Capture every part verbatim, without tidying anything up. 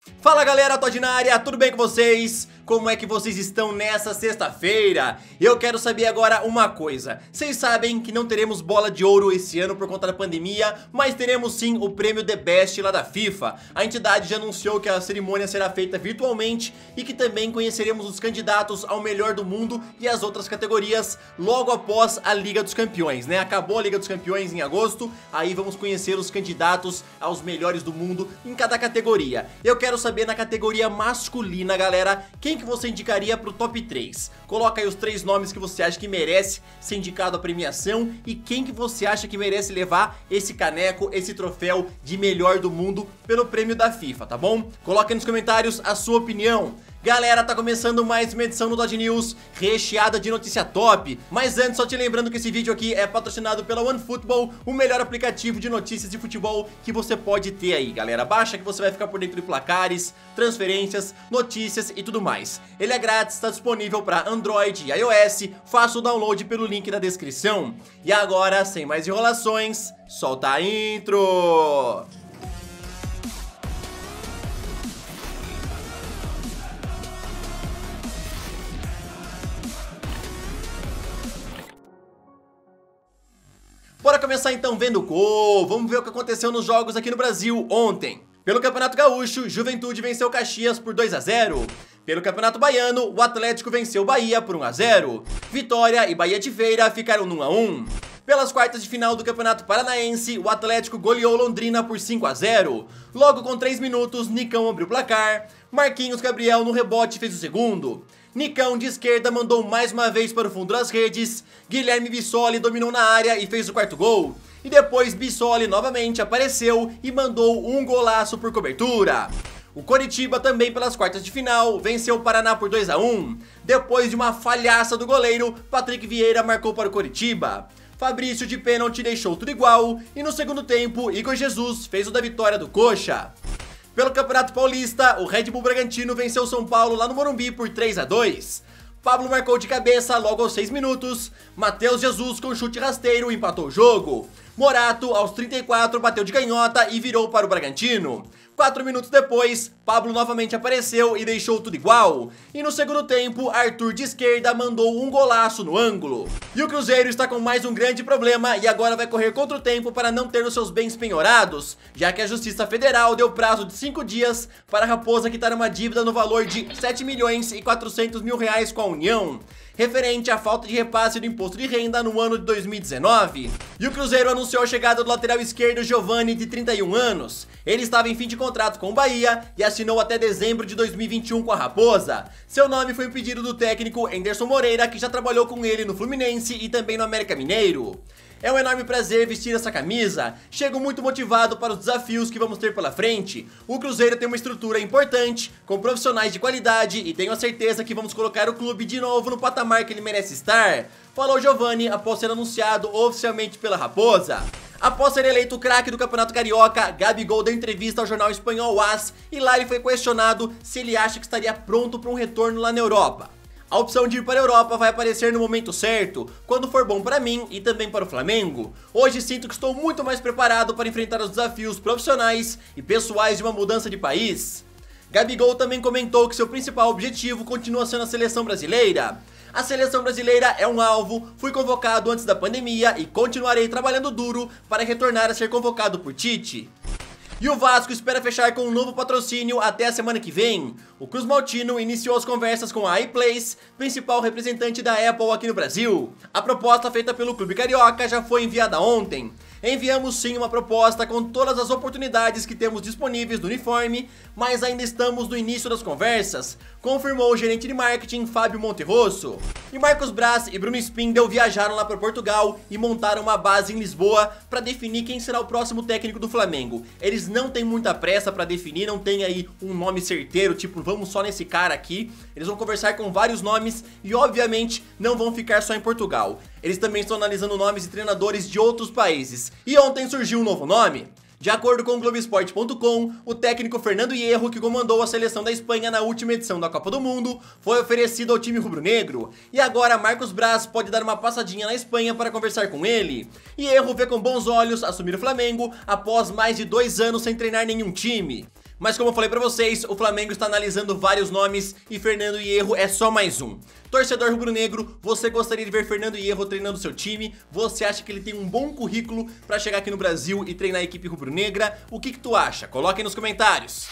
Fala galera, Todd na área, tudo bem com vocês? Como é que vocês estão nessa sexta-feira? Eu quero saber agora uma coisa. Vocês sabem que não teremos bola de ouro esse ano por conta da pandemia, mas teremos sim o prêmio The Best lá da FIFA. A entidade já anunciou que a cerimônia será feita virtualmente e que também conheceremos os candidatos ao melhor do mundo e as outras categorias logo após a Liga dos Campeões, né? Acabou a Liga dos Campeões em agosto, aí vamos conhecer os candidatos aos melhores do mundo em cada categoria. Eu quero saber na categoria masculina, galera, quem que você indicaria pro top três? Coloca aí os três nomes que você acha que merece ser indicado à premiação e quem que você acha que merece levar esse caneco, esse troféu de melhor do mundo pelo prêmio da FIFA, tá bom? Coloca aí nos comentários a sua opinião. Galera, tá começando mais uma edição do Todd News recheada de notícia top. Mas antes, só te lembrando que esse vídeo aqui é patrocinado pela OneFootball, o melhor aplicativo de notícias de futebol que você pode ter aí, galera. Baixa que você vai ficar por dentro de placares, transferências, notícias e tudo mais. Ele é grátis, está disponível para Android e iOS. Faça o download pelo link na descrição. E agora, sem mais enrolações, solta a intro! Bora começar então vendo o gol. Vamos ver o que aconteceu nos jogos aqui no Brasil ontem. Pelo Campeonato Gaúcho, Juventude venceu Caxias por dois a zero. Pelo Campeonato Baiano, o Atlético venceu o Bahia por um a zero. Vitória e Bahia de Feira ficaram no um a um. Pelas quartas de final do Campeonato Paranaense, o Atlético goleou Londrina por cinco a zero. Logo com três minutos, Nicão abriu o placar. Marquinhos Gabriel no rebote fez o segundo. Nicão de esquerda mandou mais uma vez para o fundo das redes. Guilherme Bissoli dominou na área e fez o quarto gol. E depois Bissoli novamente apareceu e mandou um golaço por cobertura. O Coritiba também pelas quartas de final venceu o Paraná por dois a um. Depois de uma falhaça do goleiro, Patrick Vieira marcou para o Coritiba. Fabrício de pênalti deixou tudo igual e no segundo tempo Igor Jesus fez o da vitória do Coxa. Pelo Campeonato Paulista, o Red Bull Bragantino venceu o São Paulo lá no Morumbi por três a dois. Pablo marcou de cabeça logo aos seis minutos. Matheus Jesus com chute rasteiro empatou o jogo. Morato aos trinta e quatro bateu de canhota e virou para o Bragantino. Quatro minutos depois, Pablo novamente apareceu e deixou tudo igual. E no segundo tempo, Arthur de esquerda mandou um golaço no ângulo. E o Cruzeiro está com mais um grande problema e agora vai correr contra o tempo para não ter os seus bens penhorados, já que a Justiça Federal deu prazo de cinco dias para a Raposa quitar uma dívida no valor de sete milhões e quatrocentos mil reais com a União, referente à falta de repasse do imposto de renda no ano de dois mil e dezenove. E o Cruzeiro anunciou a chegada do lateral esquerdo Giovani, de trinta e um anos. Ele estava em fim de contrato com o Bahia e assinou até dezembro de dois mil e vinte e um com a Raposa. Seu nome foi um pedido do técnico Anderson Moreira, que já trabalhou com ele no Fluminense e também no América Mineiro. É um enorme prazer vestir essa camisa, chego muito motivado para os desafios que vamos ter pela frente. O Cruzeiro tem uma estrutura importante, com profissionais de qualidade e tenho a certeza que vamos colocar o clube de novo no patamar que ele merece estar, falou Giovani após ser anunciado oficialmente pela Raposa. Após ser eleito craque do Campeonato Carioca, Gabigol deu entrevista ao jornal espanhol AS e lá ele foi questionado se ele acha que estaria pronto para um retorno lá na Europa. A opção de ir para a Europa vai aparecer no momento certo, quando for bom para mim e também para o Flamengo. Hoje sinto que estou muito mais preparado para enfrentar os desafios profissionais e pessoais de uma mudança de país. Gabigol também comentou que seu principal objetivo continua sendo a seleção brasileira. A seleção brasileira é um alvo, fui convocado antes da pandemia e continuarei trabalhando duro para retornar a ser convocado por Tite. E o Vasco espera fechar com um novo patrocínio até a semana que vem. O Cruz Maltino iniciou as conversas com a iPlace, principal representante da Apple aqui no Brasil. A proposta feita pelo Clube Carioca já foi enviada ontem. Enviamos sim uma proposta com todas as oportunidades que temos disponíveis do uniforme, mas ainda estamos no início das conversas, confirmou o gerente de marketing Fábio Monterroso. E Marcos Braz e Bruno Spindel viajaram lá para Portugal e montaram uma base em Lisboa para definir quem será o próximo técnico do Flamengo. Eles não têm muita pressa para definir, não tem aí um nome certeiro, tipo vamos só nesse cara aqui. Eles vão conversar com vários nomes e obviamente não vão ficar só em Portugal. Eles também estão analisando nomes de treinadores de outros países. E ontem surgiu um novo nome. De acordo com o Globoesporte ponto com, o técnico Fernando Hierro, que comandou a seleção da Espanha na última edição da Copa do Mundo, foi oferecido ao time rubro-negro. E agora Marcos Braz pode dar uma passadinha na Espanha para conversar com ele. Hierro vê com bons olhos assumir o Flamengo após mais de dois anos sem treinar nenhum time. Mas como eu falei pra vocês, o Flamengo está analisando vários nomes e Fernando Hierro é só mais um. Torcedor rubro-negro, você gostaria de ver Fernando Hierro treinando seu time? Você acha que ele tem um bom currículo pra chegar aqui no Brasil e treinar a equipe rubro-negra? O que que tu acha? Coloque aí nos comentários.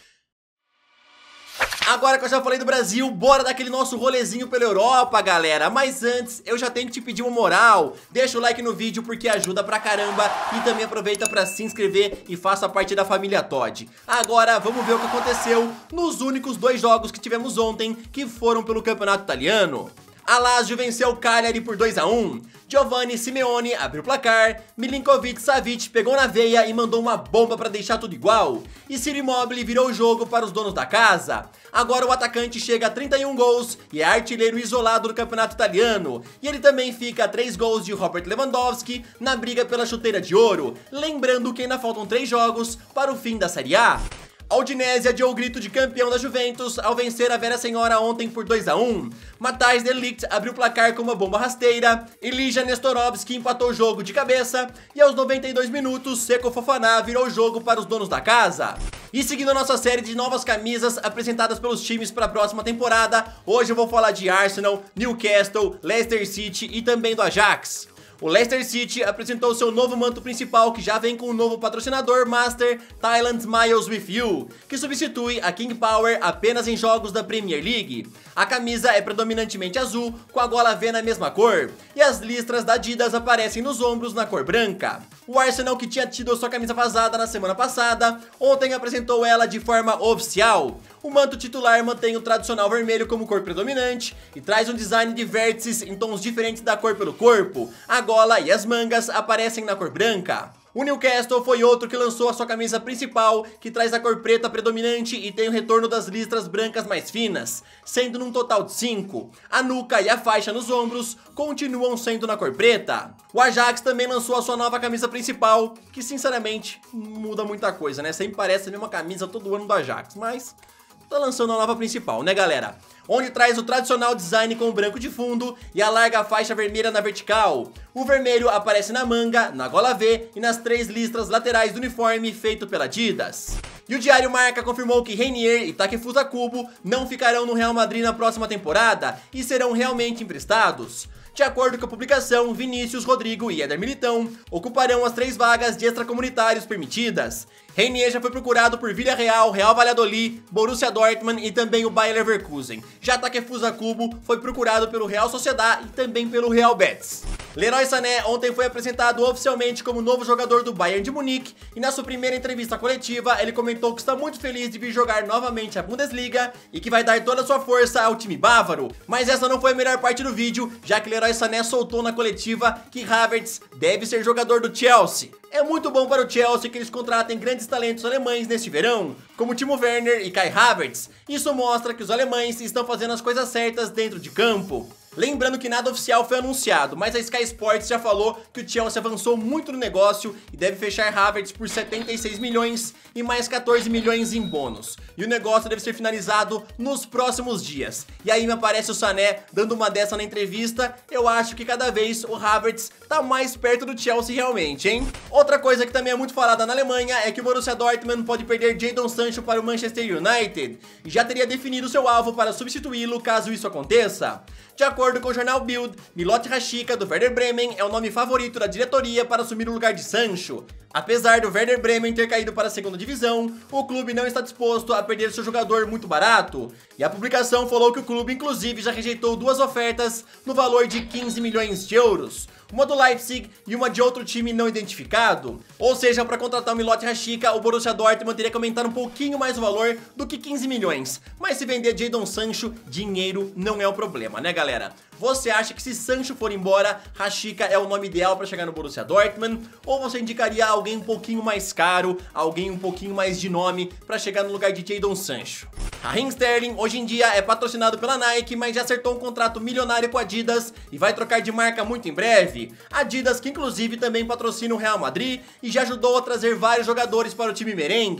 Agora que eu já falei do Brasil, bora dar aquele nosso rolezinho pela Europa, galera. Mas antes, eu já tenho que te pedir uma moral. Deixa o like no vídeo porque ajuda pra caramba. E também aproveita pra se inscrever e faça parte da família Todd. Agora, vamos ver o que aconteceu nos únicos dois jogos que tivemos ontem, que foram pelo Campeonato Italiano. A Lazio venceu o Cagliari por dois a um. Giovanni Simeone abriu o placar, Milinkovic-Savic pegou na veia e mandou uma bomba para deixar tudo igual. E Ciro Immobile virou o jogo para os donos da casa. Agora o atacante chega a trinta e um gols e é artilheiro isolado do campeonato italiano. E ele também fica a três gols de Robert Lewandowski na briga pela chuteira de ouro. Lembrando que ainda faltam três jogos para o fim da Série A. A Udinese adiou o grito de campeão da Juventus ao vencer a Vera Senhora ontem por dois a um. Matthijs de Ligt abriu o placar com uma bomba rasteira, Ilija Nestorovski empatou o jogo de cabeça e aos noventa e dois minutos, Seko Fofana virou o jogo para os donos da casa. E seguindo a nossa série de novas camisas apresentadas pelos times para a próxima temporada, hoje eu vou falar de Arsenal, Newcastle, Leicester City e também do Ajax. O Leicester City apresentou seu novo manto principal que já vem com o novo patrocinador Master Thailand Smiles With You, que substitui a King Power apenas em jogos da Premier League. A camisa é predominantemente azul, com a gola V na mesma cor, e as listras da Adidas aparecem nos ombros na cor branca. O Arsenal, que tinha tido sua camisa vazada na semana passada, ontem apresentou ela de forma oficial. O manto titular mantém o tradicional vermelho como cor predominante e traz um design de vértices em tons diferentes da cor pelo corpo. A gola e as mangas aparecem na cor branca. O Newcastle foi outro que lançou a sua camisa principal, que traz a cor preta predominante e tem o retorno das listras brancas mais finas, sendo num total de cinco. A nuca e a faixa nos ombros continuam sendo na cor preta. O Ajax também lançou a sua nova camisa principal, que sinceramente muda muita coisa, né? Sempre parece a mesma camisa todo ano do Ajax, mas tá lançando a nova principal, né, galera? Onde traz o tradicional design com o branco de fundo e a larga faixa vermelha na vertical. O vermelho aparece na manga, na gola V e nas três listras laterais do uniforme feito pela Adidas. E o Diário Marca confirmou que Reinier e Takefusa Kubo não ficarão no Real Madrid na próxima temporada e serão realmente emprestados. De acordo com a publicação, Vinícius, Rodrigo e Éder Militão ocuparão as três vagas de extracomunitários permitidas. Reinier já foi procurado por Villarreal, Real Valladolid, Borussia Dortmund e também o Bayer Leverkusen. Já Takefusa Kubo foi procurado pelo Real Sociedad e também pelo Real Betis. Leroy Sané ontem foi apresentado oficialmente como novo jogador do Bayern de Munique e na sua primeira entrevista coletiva ele comentou que está muito feliz de vir jogar novamente a Bundesliga e que vai dar toda a sua força ao time bávaro. Mas essa não foi a melhor parte do vídeo, já que Leroy Sané soltou na coletiva que Havertz deve ser jogador do Chelsea. É muito bom para o Chelsea que eles contratem grandes talentos alemães neste verão, como Timo Werner e Kai Havertz. Isso mostra que os alemães estão fazendo as coisas certas dentro de campo. Lembrando que nada oficial foi anunciado, mas a Sky Sports já falou que o Chelsea avançou muito no negócio e deve fechar Havertz por setenta e seis milhões e mais quatorze milhões em bônus. E o negócio deve ser finalizado nos próximos dias. E aí me aparece o Sané dando uma dessa na entrevista. Eu acho que cada vez o Havertz tá mais perto do Chelsea realmente, hein? Outra coisa que também é muito falada na Alemanha é que o Borussia Dortmund pode perder Jadon Sancho para o Manchester United e já teria definido seu alvo para substituí-lo caso isso aconteça. De acordo com o jornal Bild, Milot Rashica do Werder Bremen é o nome favorito da diretoria para assumir o lugar de Sancho. Apesar do Werder Bremen ter caído para a segunda divisão, o clube não está disposto a perder seu jogador muito barato. E a publicação falou que o clube inclusive já rejeitou duas ofertas no valor de quinze milhões de euros. Uma do Leipzig e uma de outro time não identificado. Ou seja, para contratar o Milot Rashica, o Borussia Dortmund teria que aumentar um pouquinho mais o valor do que quinze milhões. Mas se vender Jadon Sancho, dinheiro não é o problema, né, galera? Você acha que se Sancho for embora, Rashica é o nome ideal para chegar no Borussia Dortmund? Ou você indicaria alguém um pouquinho mais caro, alguém um pouquinho mais de nome para chegar no lugar de Jadon Sancho? Raheem Sterling hoje em dia é patrocinado pela Nike, mas já acertou um contrato milionário com a Adidas e vai trocar de marca muito em breve. Adidas que inclusive também patrocina o Real Madrid e já ajudou a trazer vários jogadores para o time merengue.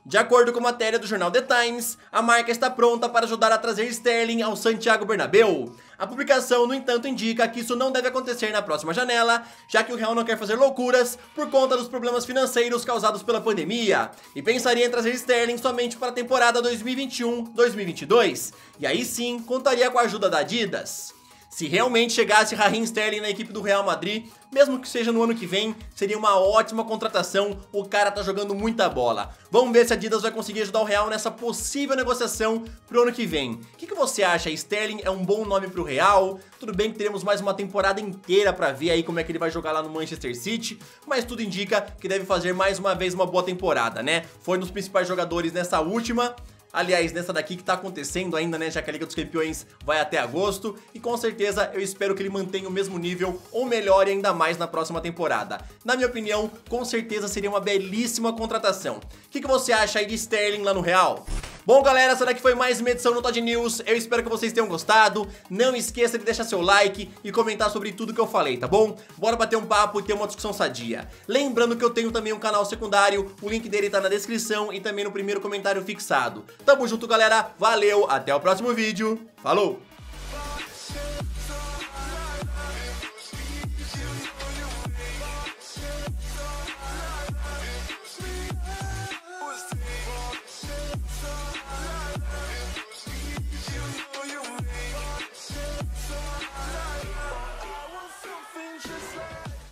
De acordo com a matéria do jornal The Times, a marca está pronta para ajudar a trazer Sterling ao Santiago Bernabéu. A publicação, no entanto, indica que isso não deve acontecer na próxima janela, já que o Real não quer fazer loucuras por conta dos problemas financeiros causados pela pandemia, e pensaria em trazer Sterling somente para a temporada dois mil e vinte e um dois mil e vinte e dois, e aí sim contaria com a ajuda da Adidas. Se realmente chegasse Raheem Sterling na equipe do Real Madrid, mesmo que seja no ano que vem, seria uma ótima contratação, o cara tá jogando muita bola. Vamos ver se a Adidas vai conseguir ajudar o Real nessa possível negociação pro ano que vem. O que, que você acha? Sterling é um bom nome pro Real? Tudo bem que teremos mais uma temporada inteira pra ver aí como é que ele vai jogar lá no Manchester City, mas tudo indica que deve fazer mais uma vez uma boa temporada, né? Foi um dos principais jogadores nessa última. Aliás, nessa daqui que tá acontecendo ainda, né, já que a Liga dos Campeões vai até agosto, e com certeza eu espero que ele mantenha o mesmo nível ou melhore ainda mais na próxima temporada. Na minha opinião, com certeza seria uma belíssima contratação. O que, que você acha aí de Sterling lá no Real? Bom, galera, essa daqui foi mais uma edição no Todd News. Eu espero que vocês tenham gostado. Não esqueça de deixar seu like e comentar sobre tudo que eu falei, tá bom? Bora bater um papo e ter uma discussão sadia. Lembrando que eu tenho também um canal secundário, o link dele tá na descrição e também no primeiro comentário fixado. Tamo junto, galera. Valeu, até o próximo vídeo. Falou!